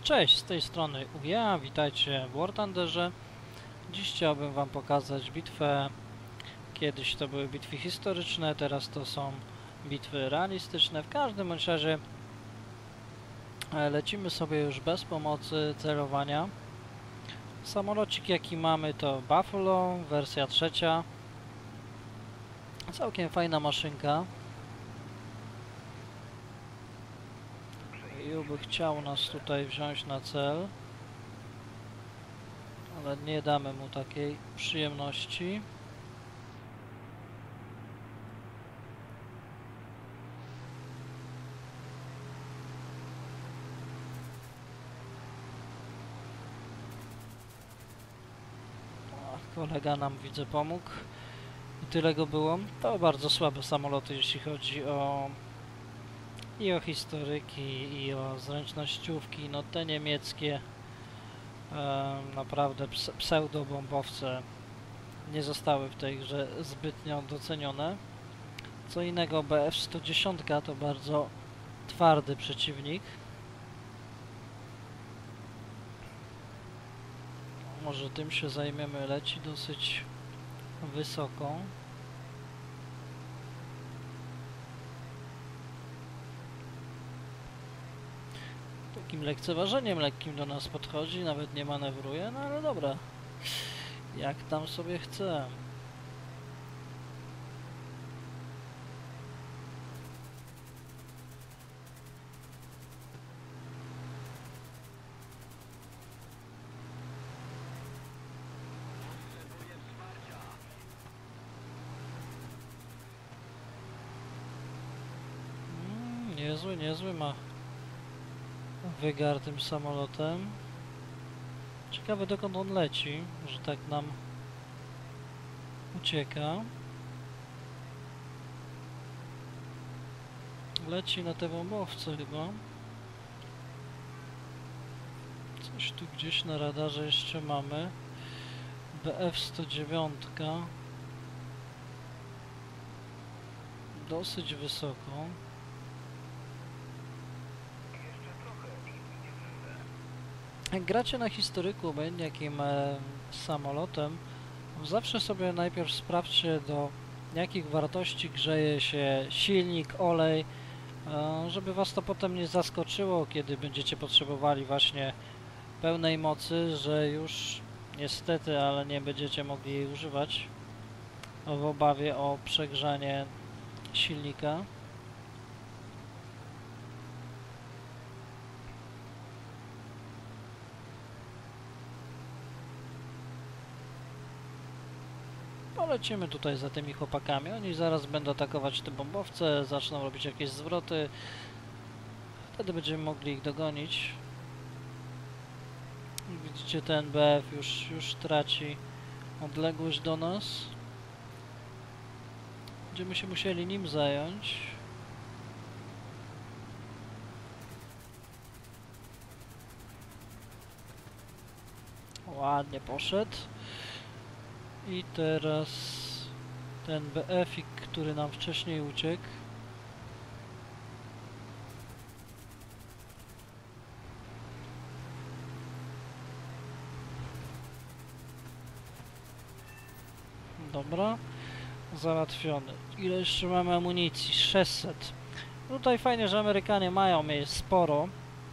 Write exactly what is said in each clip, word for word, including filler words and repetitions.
Cześć, z tej strony U G A, witajcie w War Thunderze. Dziś chciałbym wam pokazać bitwę. Kiedyś to były bitwy historyczne, teraz to są bitwy realistyczne. W każdym bądź razie lecimy sobie już bez pomocy celowania. Samolocik jaki mamy to Buffalo, wersja trzecia. Całkiem fajna maszynka. I by chciał nas tutaj wziąć na cel, ale nie damy mu takiej przyjemności. Ach, kolega nam widzę pomógł i tyle go było. To bardzo słabe samoloty, jeśli chodzi o i o historyki, i o zręcznościówki. No te niemieckie e, naprawdę ps pseudobombowce nie zostały w tej grze zbytnio docenione. Co innego B F sto dziesięć to bardzo twardy przeciwnik. Może tym się zajmiemy, leci dosyć wysoko. Takim lekceważeniem lekkim do nas podchodzi, nawet nie manewruje, no ale dobra. Jak tam sobie chce. Mm, niezły, niezły ma wygar tym samolotem. Ciekawe dokąd on leci, że tak nam ucieka. Leci na te bombowce chyba. Coś tu gdzieś na radarze jeszcze mamy. B F sto dziewięć. Dosyć wysoko. Jak gracie na historyku, obojętnie jakim e, samolotem, zawsze sobie najpierw sprawdźcie, do jakich wartości grzeje się silnik, olej, e, żeby was to potem nie zaskoczyło, kiedy będziecie potrzebowali właśnie pełnej mocy, że już niestety, ale nie będziecie mogli jej używać w obawie o przegrzanie silnika. Polecimy tutaj za tymi chłopakami. Oni zaraz będą atakować te bombowce, zaczną robić jakieś zwroty. Wtedy będziemy mogli ich dogonić. Widzicie, ten B F już, już traci odległość do nas. Będziemy się musieli nim zająć. Ładnie poszedł. I teraz ten B F-ik, który nam wcześniej uciekł. Dobra, załatwiony. Ile jeszcze mamy amunicji? sześćset. Tutaj fajnie, że Amerykanie mają jej sporo.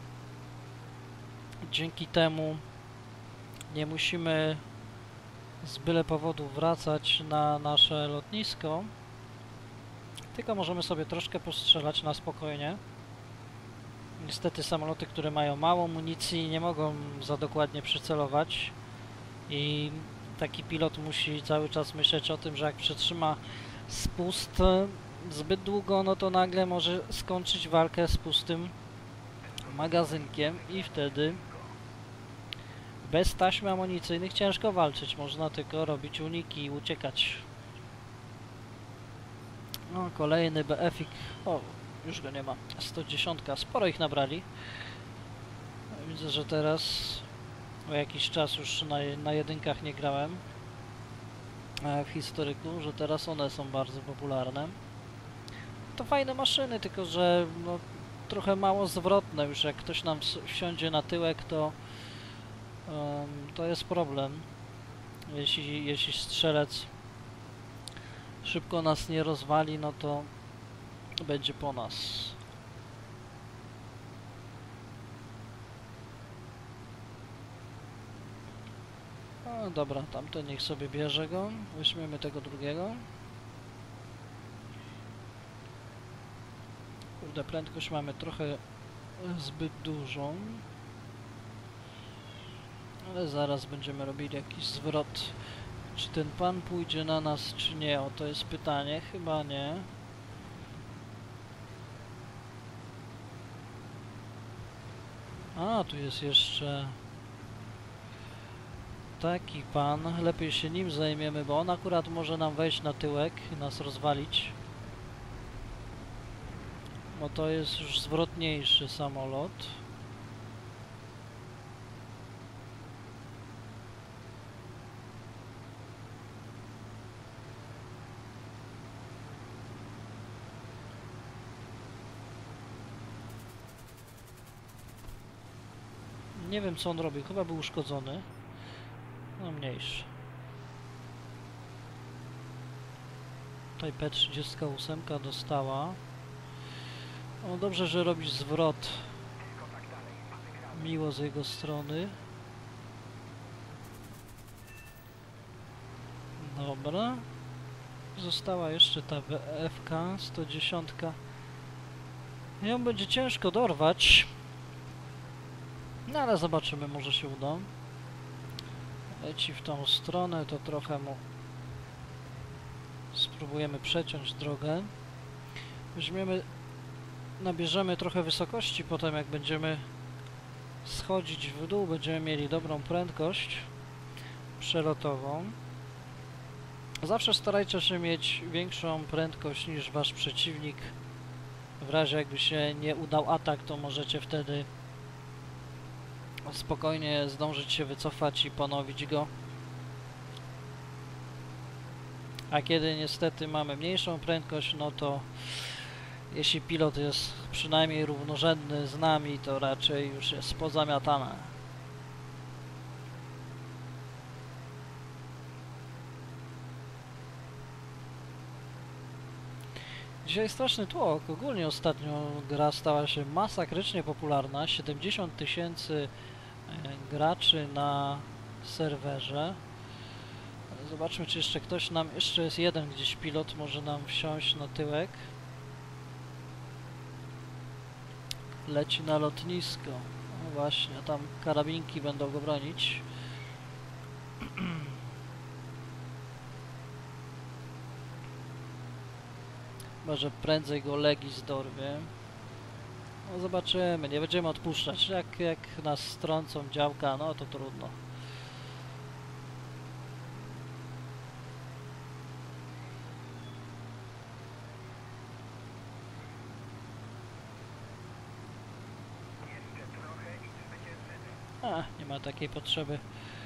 Dzięki temu nie musimy z byle powodu wracać na nasze lotnisko, tylko możemy sobie troszkę postrzelać na spokojnie. Niestety samoloty, które mają mało amunicji, nie mogą za dokładnie przycelować i taki pilot musi cały czas myśleć o tym, że jak przetrzyma spust zbyt długo, no to nagle może skończyć walkę z pustym magazynkiem i wtedy bez taśm amunicyjnych ciężko walczyć, można tylko robić uniki i uciekać. No, kolejny B F-ik, o, już go nie ma, sto dziesięć, sporo ich nabrali. Widzę, że teraz o jakiś czas już na, na jedynkach nie grałem w historyku, że teraz one są bardzo popularne. To fajne maszyny, tylko że no, trochę mało zwrotne już, jak ktoś nam wsiądzie na tyłek, to um, to jest problem. Jeśli, jeśli strzelec szybko nas nie rozwali, no to będzie po nas. No dobra, tamten niech sobie bierze go. Weźmiemy tego drugiego. Kurde, prędkość mamy trochę zbyt dużą. Ale zaraz będziemy robili jakiś zwrot. Czy ten pan pójdzie na nas, czy nie? O, to jest pytanie. Chyba nie. A, tu jest jeszcze taki pan. Lepiej się nim zajmiemy, bo on akurat może nam wejść na tyłek i nas rozwalić. Bo to jest już zwrotniejszy samolot. Nie wiem, co on robił. Chyba był uszkodzony. No mniejszy. Tutaj P trzydzieści osiem dostała. No dobrze, że robisz zwrot. Miło z jego strony. Dobra. Została jeszcze ta W F K sto dziesięć. Ją będzie ciężko dorwać. No ale zobaczymy, może się uda. Leci w tą stronę, to trochę mu spróbujemy przeciąć drogę. Weźmiemy, nabierzemy trochę wysokości, potem jak będziemy schodzić w dół, będziemy mieli dobrą prędkość przelotową. Zawsze starajcie się mieć większą prędkość niż wasz przeciwnik. W razie jakby się nie udał atak, to możecie wtedy spokojnie zdążyć się wycofać i ponowić go. A kiedy niestety mamy mniejszą prędkość, no to jeśli pilot jest przynajmniej równorzędny z nami, to raczej już jest pozamiatane. Dzisiaj straszny tłok. Ogólnie ostatnio gra stała się masakrycznie popularna. siedemdziesiąt tysięcy graczy na serwerze. Zobaczmy, czy jeszcze ktoś nam... Jeszcze jest jeden gdzieś pilot, może nam wsiąść na tyłek. Leci na lotnisko. No właśnie, tam karabinki będą go bronić. Może prędzej go Legis dorwie. No zobaczymy, nie będziemy odpuszczać. Jak, jak nas strącą działka, no to trudno. A, nie ma takiej potrzeby.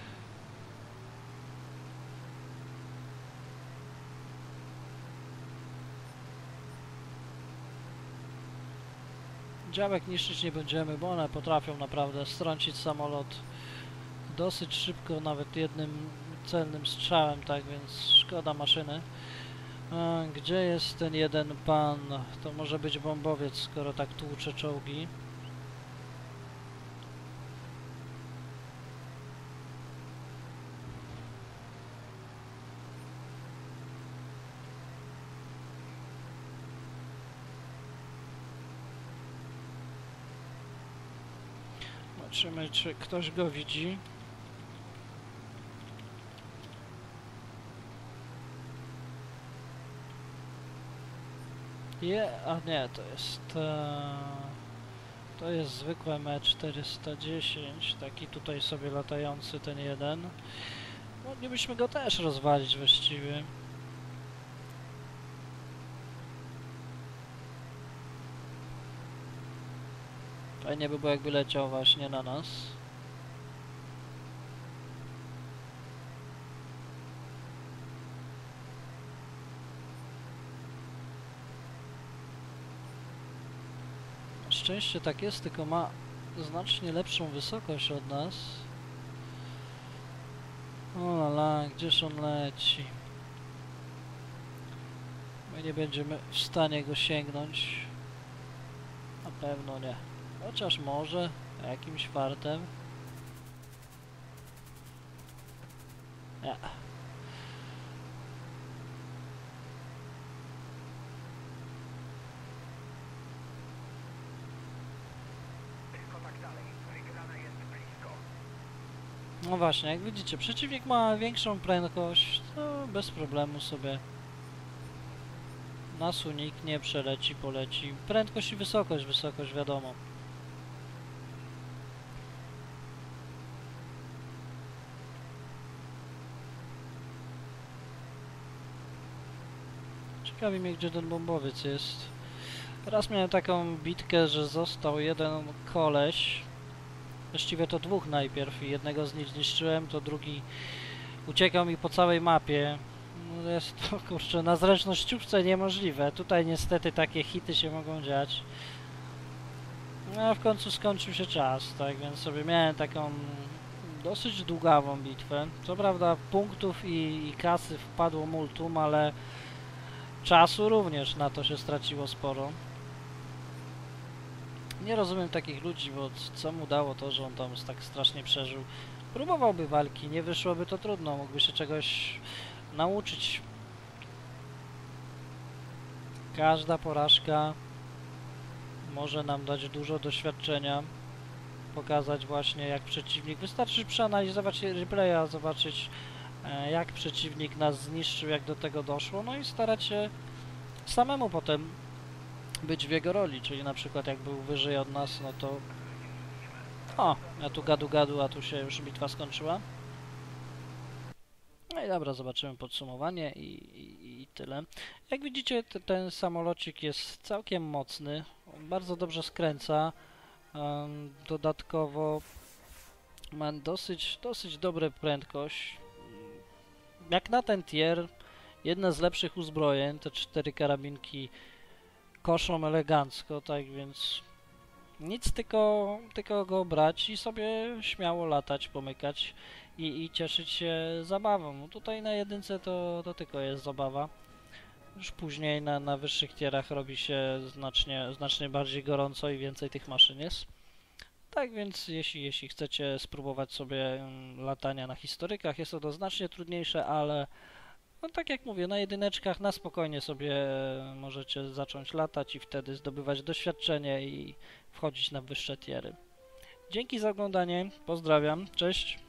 Działek niszczyć nie będziemy, bo one potrafią naprawdę strącić samolot dosyć szybko, nawet jednym celnym strzałem, tak więc szkoda maszyny. A, gdzie jest ten jeden pan? To może być bombowiec, skoro tak tłucze czołgi. Zobaczymy, czy ktoś go widzi. Je, a nie, to jest e, to jest zwykłe M czterysta dziesięć, taki tutaj sobie latający ten jeden. Moglibyśmy go też rozwalić właściwie. Fajnie by było, jakby leciał właśnie na nas. szczęście tak jest, tylko ma znacznie lepszą wysokość od nas. O la la, gdzież on leci? My nie będziemy w stanie go sięgnąć. Na pewno nie. Chociaż może jakimś fartem. Nie. No właśnie, jak widzicie, przeciwnik ma większą prędkość, to bez problemu sobie nas uniknie, przeleci, poleci. Prędkość i wysokość, wysokość wiadomo. Ciekawi mnie, gdzie ten bombowiec jest. Raz miałem taką bitkę, że został jeden koleś. Właściwie to dwóch najpierw i jednego z nich zniszczyłem, to drugi uciekał mi po całej mapie. No jest to, kurczę, na zręcznościówce niemożliwe. Tutaj niestety takie hity się mogą dziać. No a w końcu skończył się czas, tak więc sobie miałem taką dosyć długawą bitwę. Co prawda punktów i, i kasy wpadło multum, ale czasu również na to się straciło sporo. Nie rozumiem takich ludzi, bo co mu dało to, że on tam tak strasznie przeżył. Próbowałby walki, nie wyszłoby to trudno, mógłby się czegoś nauczyć. Każda porażka może nam dać dużo doświadczenia, pokazać właśnie jak przeciwnik, wystarczy przeanalizować replaya, zobaczyć jak przeciwnik nas zniszczył, jak do tego doszło, no i starać się samemu potem być w jego roli, czyli na przykład jak był wyżej od nas, no to o, ja tu gadu gadu, a tu się już bitwa skończyła. No i dobra, zobaczymy podsumowanie i, i, i tyle. Jak widzicie, ten samolocik jest całkiem mocny, on bardzo dobrze skręca, um, dodatkowo ma dosyć, dosyć dobrą prędkość. Jak na ten tier, jedna z lepszych uzbrojeń, te cztery karabinki koszą elegancko, tak więc nic, tylko, tylko go brać i sobie śmiało latać, pomykać i, i cieszyć się zabawą. Tutaj na jedynce to, to tylko jest zabawa. Już później na, na wyższych tierach robi się znacznie, znacznie bardziej gorąco i więcej tych maszyn jest. Tak więc jeśli, jeśli chcecie spróbować sobie latania na historykach, jest to, to znacznie trudniejsze, ale no tak jak mówię, na jedyneczkach na spokojnie sobie możecie zacząć latać i wtedy zdobywać doświadczenie i wchodzić na wyższe tiery. Dzięki za oglądanie, pozdrawiam, cześć!